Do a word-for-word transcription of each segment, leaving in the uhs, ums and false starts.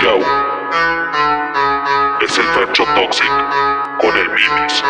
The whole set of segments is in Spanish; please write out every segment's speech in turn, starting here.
Yo, es el Fercho Toxic con el Mimis.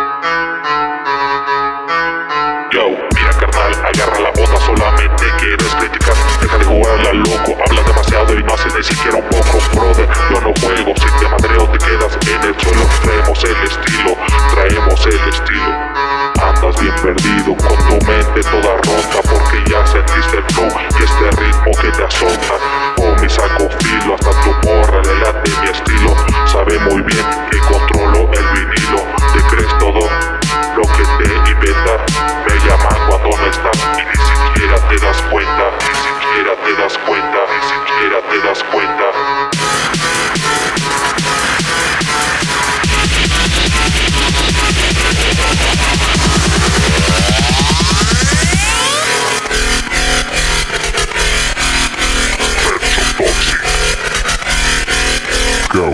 Yo, mira carnal, agarra la onda, solamente quieres criticar. Deja de jugar a la loco, hablas demasiado y no haces ni siquiera un poco. Brother, yo no juego, si te madreo te quedas en el suelo. Traemos el estilo, traemos el estilo. Andas bien perdido con tu mente toda rota, porque ya sentiste el flow y este ritmo que te azota. Oh, mi saco filo, hasta tu morra le late mi estilo. Sabe muy bien que controlo el vinilo. Te crees todo lo que te inventa. Me llaman cuando no estás y ni siquiera te das cuenta. Ni siquiera te das cuenta, ni siquiera te das cuenta. Go.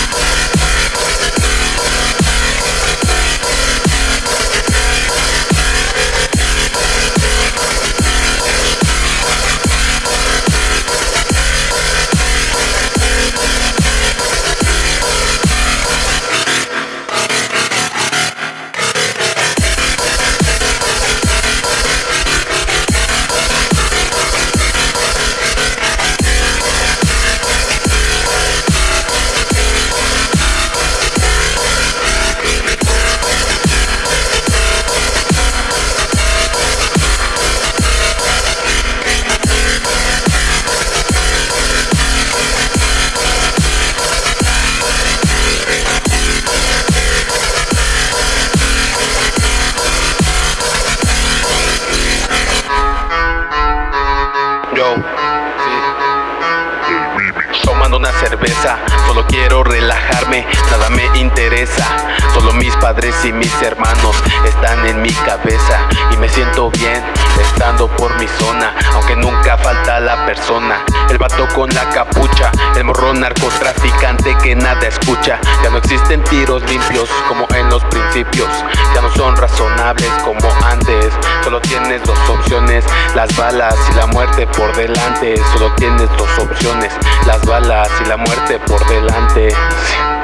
Yo, sí. Tomando una cerveza, solo quiero relajarme, nada me interesa. Solo mis padres y mis hermanos están en mi cabeza y me siento bien estando por mi zona, aunque nunca falta la persona. El vato con la capucha, el morro narcotraficante que nada escucha. Ya no existen tiros limpios como en los principios, ya no son razonables como antes. Solo tienes dos opciones, las balas y la muerte por delante. Solo tienes dos opciones, las balas y la muerte por delante.